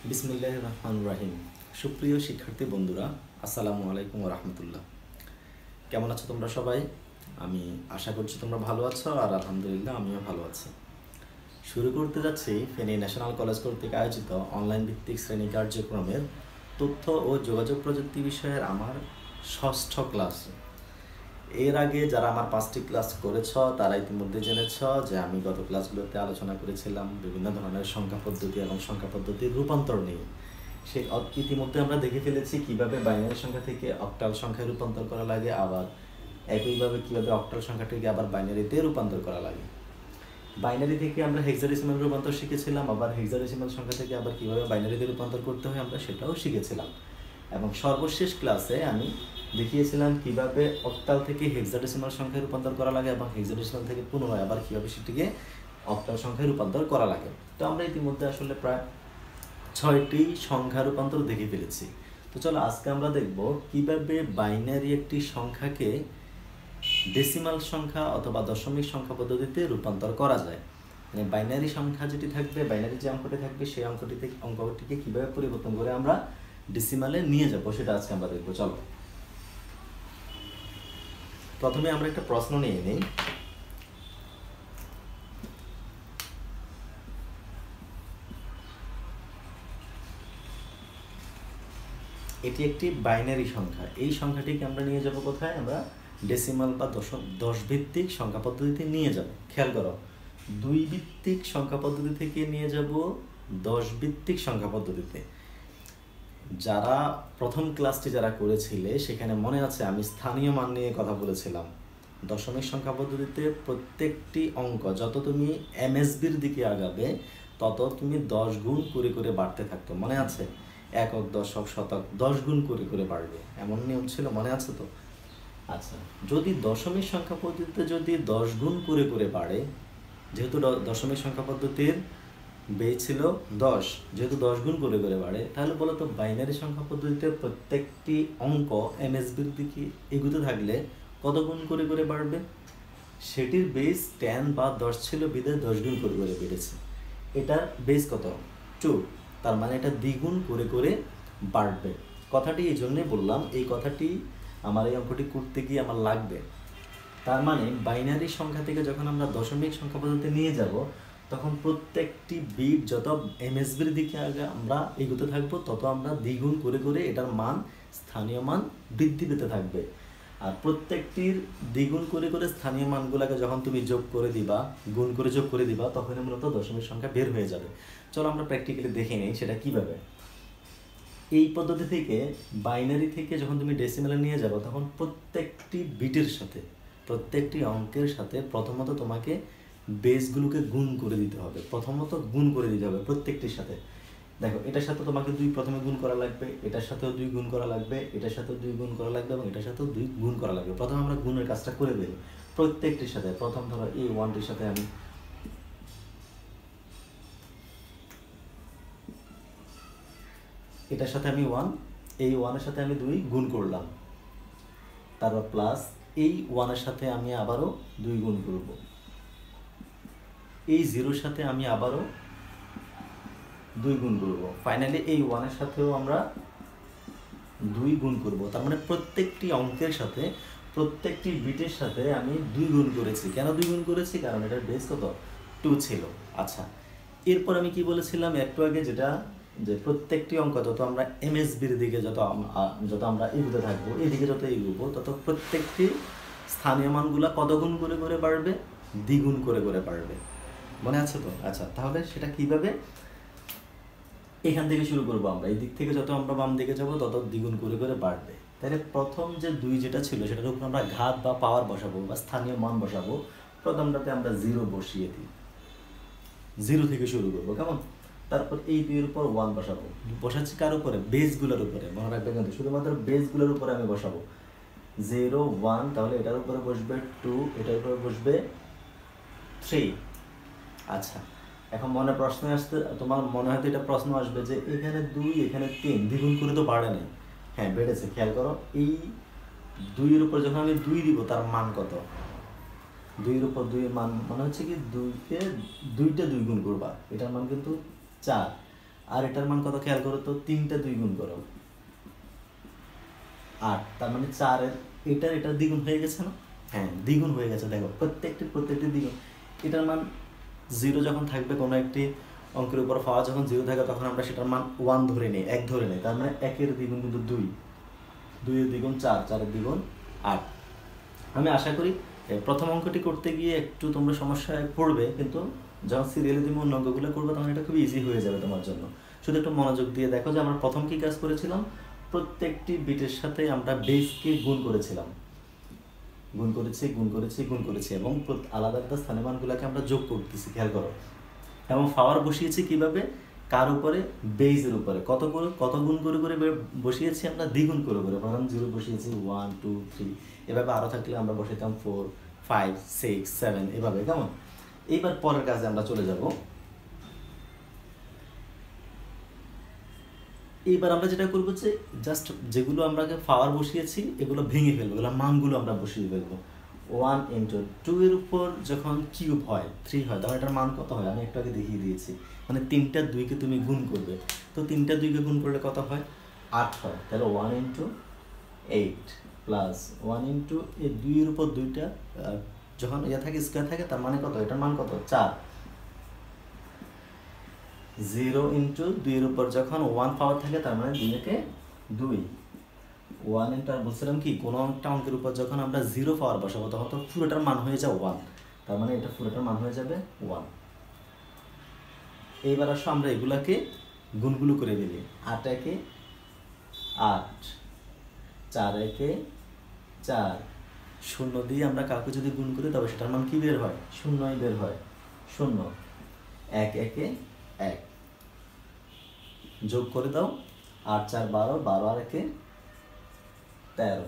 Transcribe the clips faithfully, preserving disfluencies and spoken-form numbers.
বিসমিল্লাহির রহমানির রহিম। সুপ্রিয় শিক্ষার্থী বন্ধুরা, আসসালামু আলাইকুম ওয়া রাহমাতুল্লাহ। কেমন আছো তোমরা সবাই? আমি আশা করছি তোমরা ভালো আছো, আর আলহামদুলিল্লাহ আমিও ভালো আছি। শুরু করতে যাচ্ছি ফেনী ন্যাশনাল কলেজ কর্তৃক আয়োজিত অনলাইন ভিত্তিক শ্রেণী কার্যক্রমের তথ্য ও যোগাযোগ প্রযুক্তি বিষয়ের আমার ষষ্ঠ ক্লাস। এর আগে যারা আমার পাঁচটি ক্লাস করেছ তারা ইতিমধ্যে জেনেছ যে আমি গত ক্লাসগুলোতে আলোচনা করেছিলাম বিভিন্ন ধরনের সংখ্যা পদ্ধতি এবং সংখ্যা পদ্ধতির রূপান্তর নিয়ে। সেই ইতিমধ্যে আমরা দেখে ফেলেছি কিভাবে বাইনারি সংখ্যা থেকে অক্টাল সংখ্যায় রূপান্তর করা লাগে, আবার একইভাবে কিভাবে অক্টাল সংখ্যাটিকে আবার বাইনারিতে রূপান্তর করা লাগে। বাইনারি থেকে আমরা হেক্সাডেসিমাল রূপান্তর শিখেছিলাম, আবার হেক্সাডেসিমাল সংখ্যা থেকে আবার কিভাবে বাইনারিতে রূপান্তর করতে হয় আমরা সেটাও শিখেছিলাম। এবং সর্বশেষ ক্লাসে আমি দেখিয়েছিলাম কিভাবে অক্টাল থেকে হেক্সাডেসিমাল সংখ্যায় রূপান্তর করা লাগে এবং হেক্সাডেসিমাল থেকে পুনরায় আবার কিভাবে সেটিকে অক্টাল সংখ্যায় রূপান্তর করা লাগে। তো আমরা ইতিমধ্যে আসলে প্রায় ছয়টি সংখ্যা রূপান্তর দেখে ফেলেছি। তো চলো আজকে আমরা দেখব কিভাবে বাইনারি একটি সংখ্যাকে ডেসিমাল সংখ্যা অথবা দশমিক সংখ্যা পদ্ধতিতে রূপান্তর করা যায়। মানে বাইনারি সংখ্যা যেটি থাকবে, বাইনারি যে অঙ্কটি থাকবে সেই অঙ্কটি থেকে অঙ্কটিকে কিভাবে পরিবর্তন করে আমরা ডেসিমালে নিয়ে যাব সেটা আজকে আমরা দেখব। চলো প্রথমে আমরা একটা প্রশ্ন নিয়ে নিই। এটি একটি বাইনারি সংখ্যা। এই সংখ্যাটিকে আমরা নিয়ে যাব কোথায়? আমরা ডেসিমাল বা দশ দশ ভিত্তিক সংখ্যা পদ্ধতিতে নিয়ে যাব। খেয়াল করো, দুই ভিত্তিক সংখ্যা পদ্ধতি থেকে নিয়ে যাব দশ ভিত্তিক সংখ্যা পদ্ধতিতে। যারা প্রথম ক্লাসটি যারা করেছিলে সেখানে মনে আছে আমি স্থানীয় মান নিয়ে কথা বলেছিলাম। দশমিক সংখ্যা পদ্ধতিতে প্রত্যেকটি অঙ্ক যত তুমি এমএসবির দিকে আগাবে তত তুমি দশ গুণ করে করে বাড়তে থাকতো, মনে আছে? একক, দশক, শতক দশ গুণ করে করে বাড়বে, এমন নিয়ম ছিল, মনে আছে তো? আচ্ছা, যদি দশমিক সংখ্যা পদ্ধতিতে যদি দশ গুণ করে করে বাড়ে, যেহেতু দশমিক সংখ্যা পদ্ধতির বেজ ছিল দশ, যেহেতু দশ গুণ করে করে বাড়ে, তাহলে বলো তো বাইনারি সংখ্যা পদ্ধতিতে প্রত্যেকটি অঙ্ক এমএসবির দিকে এগুতে থাকলে কত গুণ করে করে বাড়বে? সেটির বেজ টেন বা দশ ছিল, বিদায় দশ গুণ করে করে বেড়েছে। এটার বেজ কত? টু, তার মানে এটা দ্বিগুণ করে করে বাড়বে। কথাটি এই জন্যই বললাম, এই কথাটি আমার এই অঙ্কটি করতে গিয়ে আমার লাগবে। তার মানে বাইনারি সংখ্যা থেকে যখন আমরা দশমিক সংখ্যা পদ্ধতিতে নিয়ে যাব তখন প্রত্যেকটি বিট যত এমএসবির দিকে আগে আমরা এগোতে থাকবো তত আমরা দ্বিগুণ করে করে এটার মান, স্থানীয় মান বৃদ্ধি পেতে থাকবে। আর প্রত্যেকটির দ্বিগুণ করে করে স্থানীয় মানগুলোকে যখন তুমি যোগ করে দিবা, গুণ করে যোগ করে দিবা, তখন মূলত দশমিক সংখ্যা বের হয়ে যাবে। চলো আমরা প্র্যাকটিক্যালি দেখে নিই সেটা কিভাবে। এই পদ্ধতি থেকে বাইনারি থেকে যখন তুমি ডেসিমালে নিয়ে যাবো তখন প্রত্যেকটি বিটের সাথে, প্রত্যেকটি অঙ্কের সাথে প্রথমত তোমাকে বেসগুলোকে গুণ করে দিতে হবে। প্রথমত গুণ করে দিতে হবে প্রত্যেকটির সাথে। দেখো, এটার সাথে তোমাকে দুই প্রথমে গুণ করা লাগবে, এটার সাথেও দুই গুণ করা লাগবে, এটার সাথেও দুই গুণ করা লাগবে এবং এটার সাথেও দুই গুণ করা লাগবে। প্রথমে আমরা গুণের কাজটা করে দেবো প্রত্যেকটির সাথে। প্রথম ধরো এই ওয়ানটির সাথে আমি এটার সাথে আমি ওয়ান, এই ওয়ানের সাথে আমি দুই গুণ করলাম, তারপর প্লাস এই ওয়ানের সাথে আমি আবারও দুই গুণ করব, এই জিরোর সাথে আমি আবারও দুই গুণ করব, ফাইনালি এই ওয়ানের সাথেও আমরা দুই গুণ করব। তার মানে প্রত্যেকটি অঙ্কের সাথে, প্রত্যেকটি বিটের সাথে আমি দুই গুণ করেছি। কেন দুই গুণ করেছি? কারণ এটার বেস কত? টু ছিল। আচ্ছা, এরপর আমি কি বলেছিলাম একটু আগে, যেটা যে প্রত্যেকটি অঙ্ক যত আমরা এমএসবির দিকে যত যত আমরা এগুতে থাকবো, এদিকে যত এগুবো তত প্রত্যেকটি স্থানীয় মানগুলো কত গুণ করে করে বাড়বে? দ্বিগুণ করে করে বাড়বে, মনে আছে তো? আচ্ছা, তাহলে সেটা কিভাবে? এখান থেকে শুরু করবো আমরা। এই দিক থেকে যত আমরা বাম দিকে যাবো তত দ্বিগুণ করে করে বাড়বে। তাহলে প্রথম যে দুই যেটা ছিল সেটার উপর আমরা ঘাত বা পাওয়ার বসাবো বা স্থানীয় মান বসাবো। প্রথমটাতে আমরা জিরো বসিয়ে দিই, জিরো থেকে শুরু করবো, কেমন? তারপর এই দুইয়ের উপর ওয়ান বসাবো। বসাচ্ছি কার উপরে? বেসগুলোর উপরে, মনে রাখবে কিন্তু শুধুমাত্র বেসগুলোর উপরে আমি বসাবো। জিরো, ওয়ান, তাহলে এটার উপরে বসবে টু, এটার উপরে বসবে থ্রি। আচ্ছা, এখন মনে প্রশ্ন আসতে, তোমার মনে হয়তো এটা প্রশ্ন আসবে যে এখানে দুই, এখানে তিন, দ্বিগুণ করে তো বাড়ে নাই। হ্যাঁ, বেড়েছে। খেয়াল করো, এই দুইয়ের উপর যখন আমি দুই দিব তার মান কত? দুইয়ের উপর দুইয়ের মান মনে হচ্ছে কি দুইকে দুইটা দুই গুণ করবা, এটার মান কিন্তু চার। আর এটার মান কত খেয়াল করো তো, তিনটা দুই গুণ করো আট, তার মানে চারের এটার এটার দ্বিগুণ হয়ে গেছে না? হ্যাঁ দ্বিগুণ হয়ে গেছে। দেখো প্রত্যেকটি প্রত্যেকটি দ্বিগুণ। এটার মান জিরো যখন থাকবে কোনো একটি অঙ্কের উপর পাওয়া যখন জিরো থাকে তখন আমরা সেটার মান ওয়ান ধরে নিই, এক ধরে নিই। তার মানে একের দ্বিগুণ কিন্তু দুই, দুইয়ের দ্বিগুণ চার, চারের দ্বিগুণ আট। আমি আশা করি প্রথম অঙ্কটি করতে গিয়ে একটু তোমরা সমস্যায় পড়বে, কিন্তু যখন সিরিয়ালি তুমি অন্য অঙ্কগুলো করবে তখন এটা খুব ইজি হয়ে যাবে তোমার জন্য। শুধু একটু মনোযোগ দিয়ে দেখো যে আমরা প্রথম কি কাজ করেছিলাম, প্রত্যেকটি বিটের সাথে আমরা বেসকে গুণ করেছিলাম, গুণ করেছি গুণ করেছি গুণ করেছি এবং আলাদা আলাদা স্থানে মানগুলোকে আমরা যোগ করতেছি, খেয়াল করো। এবং পাওয়ার বসিয়েছি কিভাবে, কার উপরে, বেজের উপরে। কত করে, কত গুণ করে করে বসিয়েছি আমরা, দ্বিগুণ করে করে। প্রথম জিরো বসিয়েছি, ওয়ান টু থ্রি, এভাবে আরও থাকলে আমরা বসাইতাম ফোর ফাইভ সিক্স সেভেন, এভাবে। কেমন? এইবার পরের কাজে আমরা চলে যাব। এইবার আমরা যেটা করবো যে জাস্ট যেগুলো আমরা পাওয়ার বসিয়েছি এগুলো ভেঙে ফেলবো, এগুলো মানগুলো আমরা বসিয়ে ফেলবো। ওয়ান ইন্টু টু এর উপর যখন কিউব হয়, থ্রি হয়, তখন এটার মান কত হয় আমি একটু আগে দেখিয়ে দিয়েছি। মানে তিনটা দুইকে তুমি গুণ করবে, তো তিনটা দুইকে গুণ করলে কত হয়, আট হয়। তাহলে one into eight plus one into এই দুইয়ের উপর দুইটা যখন ইয়ে থাকে, স্কোয়ার থাকে, তার মানে কত, এটার মান কত, চার। জিরো ইন্টু দুইয়ের উপর যখন ওয়ান পাওয়ার থাকে, তার মানে দুইকে দুই। ওয়ান ইন্টু, আর বলছিলাম কি, কোনো একটা অঙ্কের উপর যখন আমরা জিরো পাওয়ার বসাবো তখন তো পুরোটার মান হয়ে যায় ওয়ান, তার মানে এটা পুরোটার মান হয়ে যাবে ওয়ান। এইবার আসো আমরা এগুলাকে গুণগুলো করে দিবি। আট একে আট, চার একে চার, শূন্য দিয়ে আমরা কাউকে যদি গুণ করি তবে সেটার মান কি বের হয়, শূন্যই বের হয়, শূন্য। এক একে এক, যোগ করে দাও, আট চার বারো, বারো আর একে তেরো।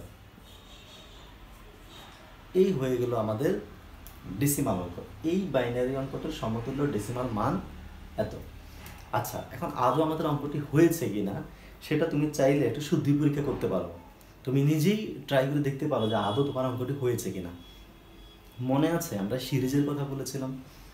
এই হয়ে গেল আমাদের ডেসিমাল অঙ্ক। এই বাইনারি অঙ্কটার সমতুল্য ডেসিমাল মান এত। আচ্ছা, এখন আদৌ আমাদের অঙ্কটি হয়েছে কিনা সেটা তুমি চাইলে একটু শুদ্ধি পরীক্ষা করতে পারো। তুমি নিজেই ট্রাই করে দেখতে পারো যে আদৌ তোমার অঙ্কটি হয়েছে কিনা। মনে আছে আমরা সিরিজের কথা বলেছিলাম,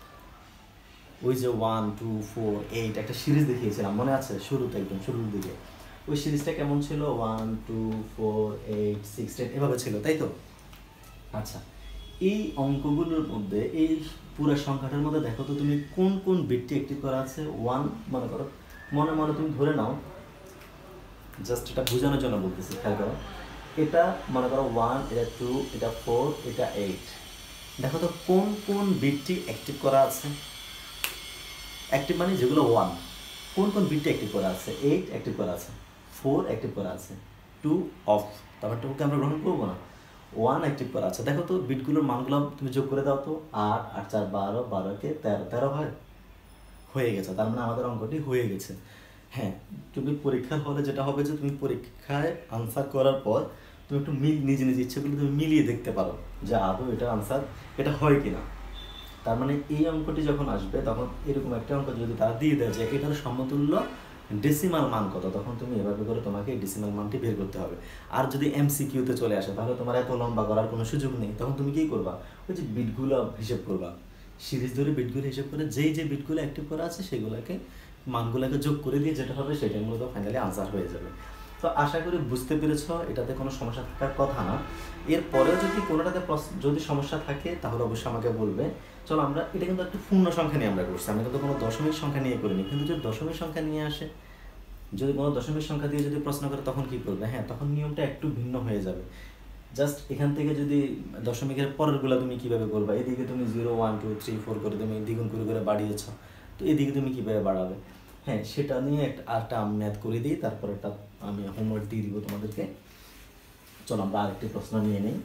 ওই যে ওয়ান টু ফোর এইট একটা সিরিজ দেখিয়েছিলাম, মনে আছে? শুরুতে, একদম শুরুর দিকে ওই সিরিজটা কেমন ছিল, one two four eight six ten এভাবে ছিল, তাই তো? আচ্ছা, এই অঙ্কগুলোর মধ্যে, এই পুরো সংখ্যাটার মধ্যে দেখো তো তুমি কোন কোন বিটটি অ্যাক্টিভ করা আছে। ওয়ান মনে করো, মনে মনে তুমি ধরে নাও, জাস্ট এটা বোঝানোর জন্য বলতেছি, খেয়াল করো। এটা মনে করো ওয়ান, এটা টু, এটা ফোর, এটা এইট। দেখো তো কোন কোন বিটটি অ্যাক্টিভ করা আছে। অ্যাক্টিভ মানে যেগুলো ওয়ান, কোন কোন বিটটি অ্যাক্টিভ করা আছে। এইট অ্যাক্টিভ করা আছে, ফোর অ্যাক্টিভ করা আছে, টু অফ, তারপর টুকে আমরা গ্রহণ করবো না, ওয়ান অ্যাক্টিভ করা আছে। দেখো তো বিটগুলোর মানগুলো তুমি যোগ করে দাও তো, আট আট চার বারো, বারোকে তেরো, তেরো হয়, হয়ে গেছে। তার মানে আমাদের অঙ্কটি হয়ে গেছে। হ্যাঁ, তুমি পরীক্ষার হলে যেটা হবে যে তুমি পরীক্ষায় আনসার করার পর তুমি একটু মিল নিজে নিজে ইচ্ছেগুলো তুমি মিলিয়ে দেখতে পারো যে আদৌ এটা আনসার এটা হয় কিনা। তার মানে এই অঙ্কটি যখন আসবে তখন এরকম একটা অঙ্ক যদি তারা দিয়ে দেয় যে এটার সমতুল্য ডেসিমাল মান কত, তখন তুমি এভাবে করে তোমাকে এই ডেসিমাল মানটি বের করতে হবে। আর যদি এমসিকিউতে চলে আসে তাহলে তোমার এত লম্বা করার কোনো সুযোগ নেই, তখন তুমি কী করবা, ওই যে বিটগুলো হিসেব করবা, সিরিজ ধরে বিটগুলো হিসেব করে যেই যে বিটগুলো অ্যাক্টিভ করা আছে সেগুলোকে মানগুলোকে যোগ করে দিয়ে যেটা হবে সেটাই মূলত ফাইনালি আনসার হয়ে যাবে। তো আশা করি বুঝতে পেরেছ, এটাতে কোনো সমস্যা থাকার কথা না। এরপরেও যদি কোনোটাতে যদি সমস্যা থাকে তাহলে অবশ্যই আমাকে বলবে। চলো আমরা এটা কিন্তু একটা পূর্ণ সংখ্যা নিয়ে আমরা করছি, আমরা কিন্তু কোনো দশমিক সংখ্যা নিয়ে করিনি। কিন্তু যদি দশমিক সংখ্যা নিয়ে আসে, যদি কোনো দশমিক সংখ্যা দিয়ে যদি প্রশ্ন করে তখন কী করবে, হ্যাঁ তখন নিয়মটা একটু ভিন্ন হয়ে যাবে। জাস্ট এখান থেকে যদি দশমিকের পরেরগুলো তুমি কীভাবে করবে, এদিকে তুমি zero one two three four করে তুমি দ্বিগুণ করে করে বাড়িয়েছ, তো এদিকে তুমি কীভাবে বাড়াবে, হ্যাঁ সেটা নিয়ে একটা আরেকটা আমি ম্যাথ করে দিই, তারপর একটা আমি হোমওয়ার্ক দিয়ে দিব তোমাদেরকে। চলো আমরা আরেকটি প্রশ্ন নিয়ে নিই।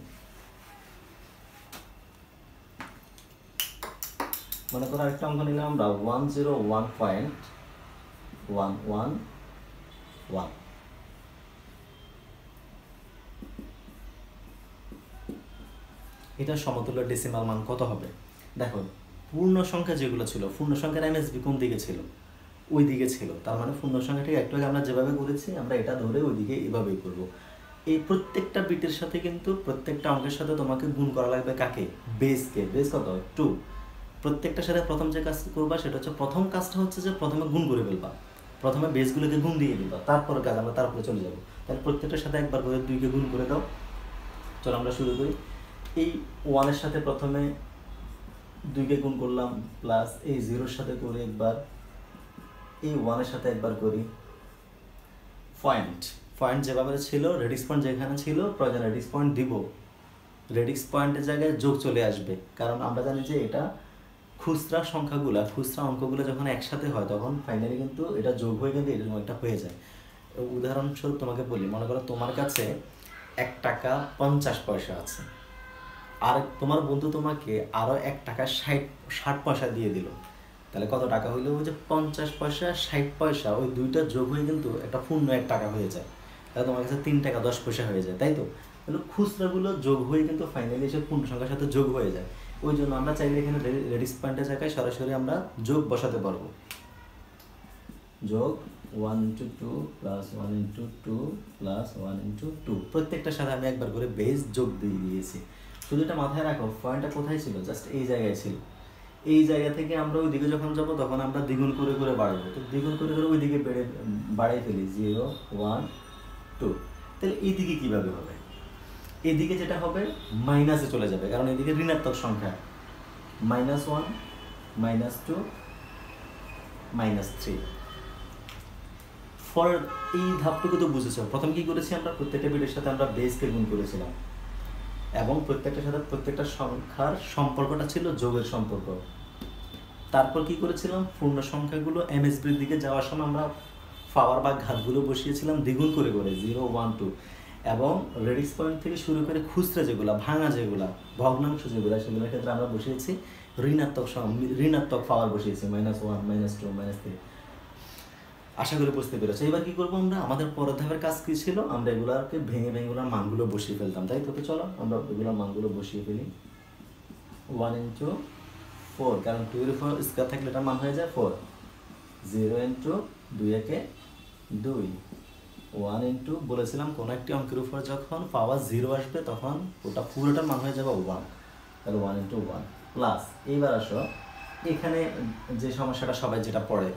মনে করো আরেকটা অঙ্ক নিলাম আমরা, one zero one point one one one. এটা সমতুল্য ডেসিমাল মান কত হবে। দেখো পূর্ণ সংখ্যা যেগুলো ছিল, পূর্ণ সংখ্যার এমএসবি কোন দিকে ছিল, ওই দিকে ছিল। তার মানে পূর্ণ সংখ্যাটাকে একটু আগে আমরা যেভাবে করেছি আমরা এটা ধরে ওই দিকে এভাবেই করব। এই প্রত্যেকটা বিটের সাথে কিন্তু প্রত্যেকটা অঙ্কের সাথে তোমাকে গুণ করা লাগবে কাকে, বেসকে। বেস কত, টু। প্রত্যেকটার সাথে প্রথম যে কাজ করবা সেটা হচ্ছে, প্রথম কাজটা হচ্ছে যে প্রথমে গুণ করে ফেলবা। প্রথমে বেসগুলোকে গুণ দিয়ে দিবা, তারপরে কাজ আমরা তারপরে চলে যাবো। তাহলে প্রত্যেকটার সাথে একবার করে দুইকে গুণ করে দাও। চলো আমরা শুরু করি। এই ওয়ানের সাথে প্রথমে দুইকে গুণ করলাম, প্লাস এই জিরোর সাথে করি একবার, এই ওয়ানের সাথে একবার করি। পয়েন্ট পয়েন্ট যেভাবে ছিল, রেডিক্স পয়েন্ট যেখানে ছিল, প্রয়োজন রেডিক্স পয়েন্ট দিব, রেডিক্স পয়েন্টের জায়গায় যোগ চলে আসবে, কারণ আমরা জানি যে এটা খুচরা সংখ্যাগুলো, খুচরা অঙ্কগুলো যখন একসাথে হয় তখন ফাইনালি কিন্তু এটা যোগ হয়ে কিন্তু এরকম একটা হয়ে যায়। উদাহরণস্বরূপ তোমাকে বলি, মনে করো তোমার কাছে এক টাকা পঞ্চাশ পয়সা আছে, আর তোমার বন্ধু তোমাকে আরও এক টাকা ষাট ষাট পয়সা দিয়ে দিল, তাহলে কত টাকা হইলো? ওই যে পঞ্চাশ পয়সা ষাট পয়সা, ওই দুইটা যোগ হয়ে কিন্তু একটা পূর্ণ এক টাকা হয়ে যায়, তাহলে তোমার কাছে তিন টাকা দশ পয়সা হয়ে যায়, তাই তো? তাহলে খুচরাগুলো যোগ হয়ে কিন্তু ফাইনালি এসে পূর্ণ সংখ্যার সাথে যোগ হয়ে যায়। ওই জন্য আমরা চাইলে এখানে রেডিক্স পয়েন্টের জায়গায় সরাসরি আমরা যোগ বসাতে পারবো। যোগ one into two plus one into two plus one into two, প্রত্যেকটার সাথে আমি একবার করে বেস যোগ দিয়ে দিয়েছি। শুধু এটা মাথায় রাখো, পয়েন্টটা কোথায় ছিল? জাস্ট এই জায়গায় ছিল। এই জায়গা থেকে আমরা ওই দিকে যখন যাবো তখন আমরা দ্বিগুণ করে করে বাড়বো, তো দ্বিগুণ করে করে ওই দিকে বেড়ে বাড়াই ফেলি, জিরো ওয়ান টু। তাহলে এই দিকে কীভাবে হবে? এদিকে যেটা হবে মাইনাসে চলে যাবে, কারণ এদিকে ঋণাত্মক সংখ্যা, minus one, minus two, minus three. For এই ধাপটুকু তো বুঝেছ। প্রথম কি করেছি আমরা? প্রত্যেকটা বিটের সাথে আমরা বেসকে গুণ করেছিলাম, এবং প্রত্যেকটার সাথে প্রত্যেকটা সংখ্যার সম্পর্কটা ছিল যোগের সম্পর্ক। তারপর কি করেছিলাম? পূর্ণ সংখ্যাগুলো এমএসবির দিকে যাওয়ার সময় আমরা পাওয়ার বা ঘাতগুলো বসিয়েছিলাম দ্বিগুণ করে করে, জিরো ওয়ান টু, এবং রেডিক্স পয়েন্ট থেকে শুরু করে খুচরা যেগুলো, ভাঙা যেগুলো, ভগ্নাংশ যেগুলো, সেগুলোর ক্ষেত্রে আমরা বসিয়েছি ঋণাত্মক ঋণাত্মক পাওয়ার বসিয়েছি, minus one, minus two, minus three. আশা করি বুঝতে পেরেছি। এবার কি করবো আমরা? আমাদের পরের ধাপের কাজ কি ছিল? আমরা এগুলোকে ভেঙে ভেঙে এগুলোর মানগুলো বসিয়ে ফেলতাম, তাই তো? চলো আমরা এগুলোর মানগুলো বসিয়ে ফেলি। ওয়ান ইন্টু ফোর, কারণ টু এর ফোর স্কোয়ার থাকলে এটার মান হয়ে যায় ফোর। জিরো ইন্টু দুই একে দুই। ওয়ান ইন্টু বলেছিলাম কোনো একটি অঙ্কের উপর যখন পাওয়ার জিরো আসবে তখন ওটা পুরোটার মান হয়ে যাবে ওয়ান, তাহলে ওয়ান ইন্টু ওয়ান প্লাস। এইবার আসো, এখানে যে সমস্যাটা সবাই যেটা পড়ে,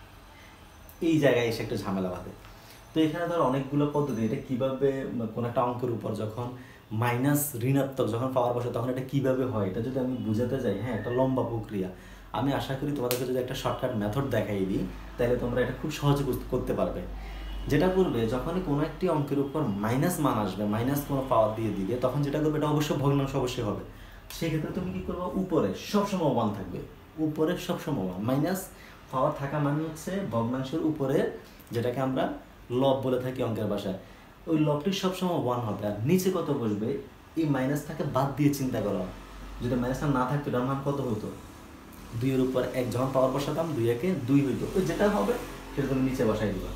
এই জায়গায় এসে একটু ঝামেলা বাঁধে। তো এখানে ধর অনেকগুলো পদ্ধতি, এটা কীভাবে কোনো একটা অঙ্কের উপর যখন মাইনাস ঋণাত্মক যখন পাওয়ার বসে তখন এটা কীভাবে হয়, এটা যদি আমি বুঝাতে যাই, হ্যাঁ, একটা লম্বা প্রক্রিয়া। আমি আশা করি তোমাদেরকে যদি একটা শর্টকাট মেথড দেখাই দিই তাহলে তোমরা এটা খুব সহজে করতে পারবে। যেটা করবে, যখনই কোনো একটি অঙ্কের উপর মাইনাস মান আসবে, মাইনাস কোনো পাওয়ার দিয়ে দিবে, তখন যেটা করবে এটা অবশ্যই ভগ্নাংশ অবশ্যই হবে। সেক্ষেত্রে তুমি কী করবো? উপরে সবসময় ওয়ান থাকবে, উপরে সবসময় ওয়ান। মাইনাস পাওয়ার থাকা মানে হচ্ছে ভগ্নাংশের উপরে, যেটাকে আমরা লব বলে থাকি অঙ্কের ভাষায়, ওই লবটি সবসময় ওয়ান হবে। আর নিচে কত বসবে? এই মাইনাসটাকে বাদ দিয়ে চিন্তা করো, যদি মাইনাসটা না থাকতো এটার মান কত হতো? দুইয়ের উপর এক যখন পাওয়ার বসাতাম, দুই একে দুই হইতো, ওই যেটা হবে সেটা তুমি নিচে বসাই দিবা।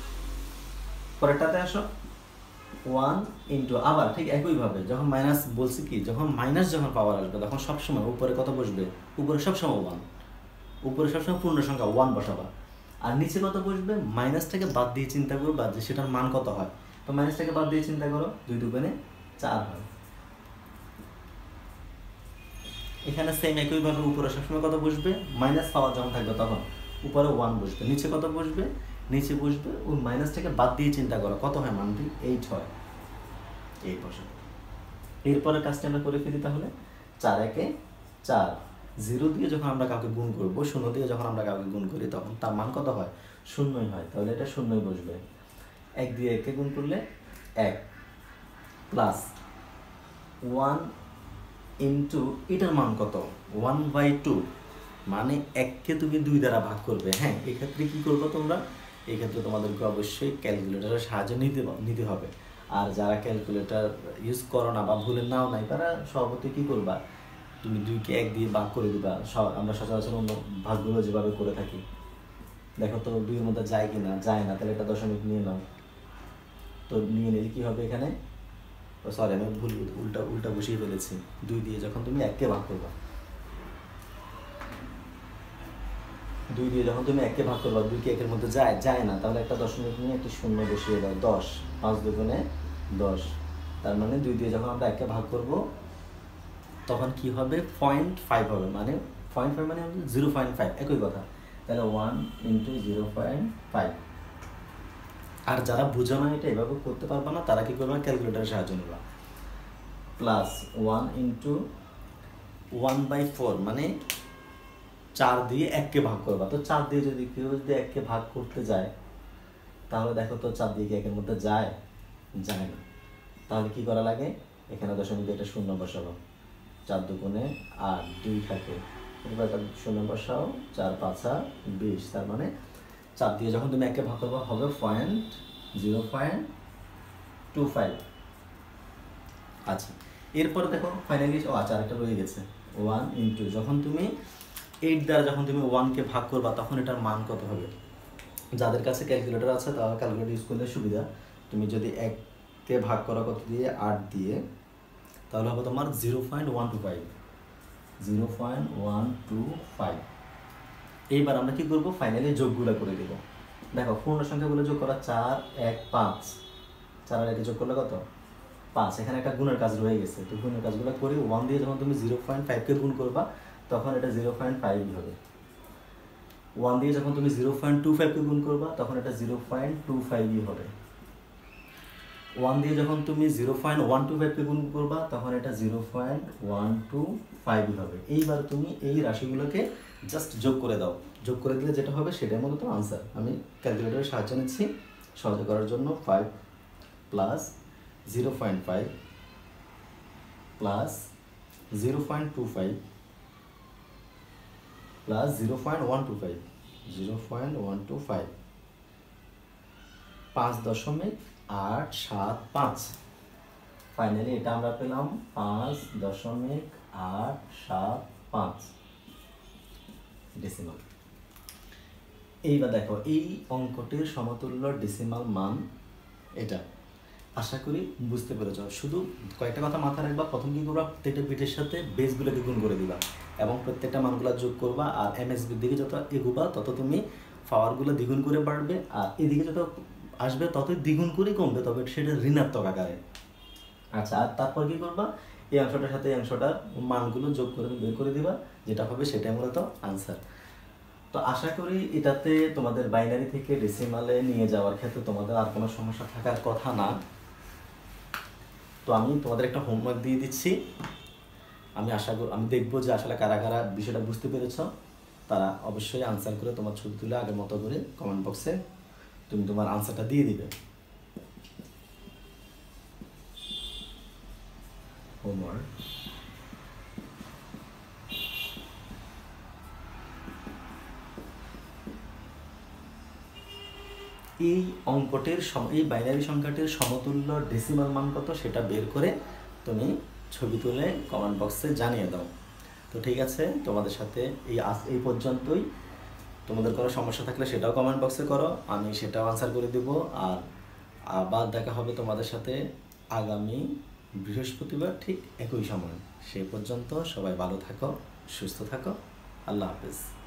পরেরটাতে আসো, ওয়ান ইন্টু, আবার ঠিক একইভাবে যখন মাইনাস বলছি কি, যখন মাইনাস যখন পাওয়ার আসবে তখন সবসময় উপরে কত বসবে? উপরে সবসময় ওয়ান, উপরে সবসময় পূর্ণ সংখ্যা ওয়ান বসাবা। আর নিচে কত বসবে? মাইনাসটাকে বাদ দিয়ে চিন্তা করো, বাদ দিয়ে সেটার মান কত হয়। তো মাইনাসটাকে বাদ দিয়ে চিন্তা করো, দুই দুগুণে চার হয়। এখানে সেম একইভাবে উপরে সবসময় কত বসবে? মাইনাস পাওয়ার যখন থাকবে তখন উপরে ওয়ান বসবে। নিচে কত বসবে? নিচে বসবে ওই মাইনাসটাকে বাদ দিয়ে চিন্তা করো, কত হয় মানটি? এইট হয়, এইট বসে। এরপরে কাজটা আমরা করে ফেলি তাহলে। চার একে চার, জিরো দিয়ে যখন আমরা কাউকে গুণ করবো, শূন্য দিয়ে যখন আমরা কাউকে গুণ করি তখন তার মান কত হয়? শূন্যই হয়, তাহলে এটা শূন্যই বসবে। এক দিয়ে একে গুণ করলে এক, প্লাস ওয়ান ইন্টু এটার মান কত? ওয়ান বাই টু, মানে এককে তুমি দুই দ্বারা ভাগ করবে। হ্যাঁ, এক্ষেত্রে কী করবো তোমরা? এক্ষেত্রে তোমাদেরকে অবশ্যই ক্যালকুলেটারের সাহায্য নিতে নিতে হবে। আর যারা ক্যালকুলেটার ইউজ করো না বা ভুলে নাও নাই, তারা সর্বতই কী করবা? তুমি দুইকে এক দিয়ে ভাগ করে দিবা। আমরা সচরাচর অন্য ভাগগুলো যেভাবে করে থাকি, দেখো তো দুইয়ের মধ্যে যায় কি না, যায় না, তাহলে একটা দশমিক নিয়ে নাও। তো নিয়ে নিলে কী হবে এখানে? ও সরি, আমি ভুল উল্টা উল্টা বসিয়ে ফেলেছি। দুই দিয়ে যখন তুমি এককে ভাগ করবা, দুই দিয়ে যখন তুমি এককে ভাগ করবা, দুইকে একের মধ্যে যায় যায় না, তাহলে একটা দশমিক নিয়ে একটি শূন্য বসিয়ে দাও। দশ, পাঁচ দুগুণে দশ। তার মানে দুই দিয়ে যখন আমরা এককে ভাগ করব তখন কি হবে? পয়েন্ট ফাইভ হবে, মানে পয়েন্ট ফাইভ মানে জিরো পয়েন্ট ফাইভ, একই কথা। তাহলে one into zero point five. আর যারা বুঝো না এটা এভাবে করতে পারবে না তারা কি করবে, ক্যালকুলেটারের সাহায্য নেবা। Plus one into one by four মানে চার দিয়ে এককে ভাগ করবা। তো চার দিয়ে যদি কেউ যদি এককে ভাগ করতে যায় তাহলে দেখো তো চার দিয়ে কি একের মধ্যে যায়, যায় না। তাহলে কি করা লাগে, এখানে দশমিক একটা শূন্য বসাবো, চার দুগুণে আট, দুই থাকে, এবার শূন্য বসাও, চার পাঁচা বিশ, তার মানে চার দিয়ে যখন তুমি একে ভাগ করবা হবে point zero point two five. আচ্ছা, এরপর দেখো ফাইনালি ও আচ্ছা আরেকটা রয়ে গেছে, ওয়ান ইন্টু যখন তুমি এইট দ্বারা যখন তুমি ওয়ানকে ভাগ করবা তখন এটার মান কত হবে। যাদের কাছে ক্যালকুলেটর আছে তারা ক্যালকুলেটর ইউজ করলে সুবিধা। তুমি যদি এককে ভাগ করো কত দিয়ে, আট দিয়ে, তাহলে হবে তোমার zero point one two five, zero point one two five. এইবার আমরা কি করবো, ফাইনালি যোগগুলো করে দেবো। দেখো পূর্ণ সংখ্যাগুলো যোগ করা, চার এক পাঁচ, চার আর একে যোগ করলে কত, পাঁচ। এখানে একটা গুণের কাজ রয়ে গেছে, তো গুণের কাজগুলো করি। ওয়ান দিয়ে যখন তুমি জিরো পয়েন্ট ফাইভকে গুণ করবা তখন এটা জিরো পয়েন্ট ফাইভই হবে। ওয়ান দিয়ে যখন তুমি জিরো পয়েন্ট টু ফাইভকে গুণ করবা তখন এটা জিরো পয়েন্ট টু ফাইভই হবে। ওয়ান দিয়ে যখন তুমি জিরো পয়েন্ট ওয়ান টু ফাইভকে গুণ করবা তখন এটা জিরো পয়েন্ট ওয়ান টু ফাইভই হবে। এইবার তুমি এই রাশিগুলোকে জাস্ট যোগ করে দাও, যোগ করে দিলে যেটা হবে সেটাই মূলত আনসার। আমি ক্যালকুলেটরের সাহায্য নিচ্ছি সহজে করার জন্য। Five plus zero point five plus zero point two five plus zero point one two five, zero point one two five, পাঁচ দশমিক আট সাত পাঁচ। ফাইনালি এটা আমরা পেলাম পাঁচ দশমিক আট সাত পাঁচ ডেসিমাল। এইবার দেখো এই অঙ্কটির সমতুল্য ডেসিমাল মান এটা। আশা করি বুঝতে পেরেছ। শুধু কয়েকটা কথা মাথায় রাখবা, প্রথম কি করবা, প্রত্যেকটা বিটের সাথে বেসগুলোকে গুণ করে দিবা এবং প্রত্যেকটা মানগুলো যোগ করবা। আর এমএসবির দিকে যত এগুবা তত তুমি পাওয়ারগুলো দ্বিগুণ করে বাড়বে, আর এদিকে যত আসবে ততই দ্বিগুণ করে কমবে, তবে সেটা ঋণাত্মক আকারে। আচ্ছা, আর তারপর কি করবা, এই অংশটার সাথে এই অংশটার মানগুলো যোগ করে বের করে দিবা, যেটা হবে সেটাই মূলত আনসার। তো আশা করি এটাতে তোমাদের বাইনারি থেকে ডেসিমালে নিয়ে যাওয়ার ক্ষেত্রে তোমাদের আর কোনো সমস্যা থাকার কথা না। তো আমি তোমাদের একটা হোমওয়ার্ক দিয়ে দিচ্ছি। আমি আশা করি আমি দেখবো যে আসলে কারা কারা বিষয়টা বুঝতে পেরেছ। তারা অবশ্যই আনসার করে তোমার ছবি তুলে আগের মতো করে কমেন্ট বক্সে তুমি তোমার আনসারটা দিয়ে দিবে। হোমওয়ার্ক এই অঙ্কটির এই বাইনারি সংখ্যাটির সমতুল্য ডেসিমাল মান কত সেটা বের করে তুমি ছবি তুলে কমেন্ট বক্সে জানিয়ে দাও। তো ঠিক আছে, তোমাদের সাথে এই এই পর্যন্তই। তোমাদের কোনো সমস্যা থাকলে সেটাও কমেন্ট বক্সে করো, আমি সেটাও আনসার করে দেব। আর আবার দেখা হবে তোমাদের সাথে আগামী বৃহস্পতিবার ঠিক একই সময়। সেই পর্যন্ত সবাই ভালো থাকো, সুস্থ থাকো। আল্লাহ হাফেজ।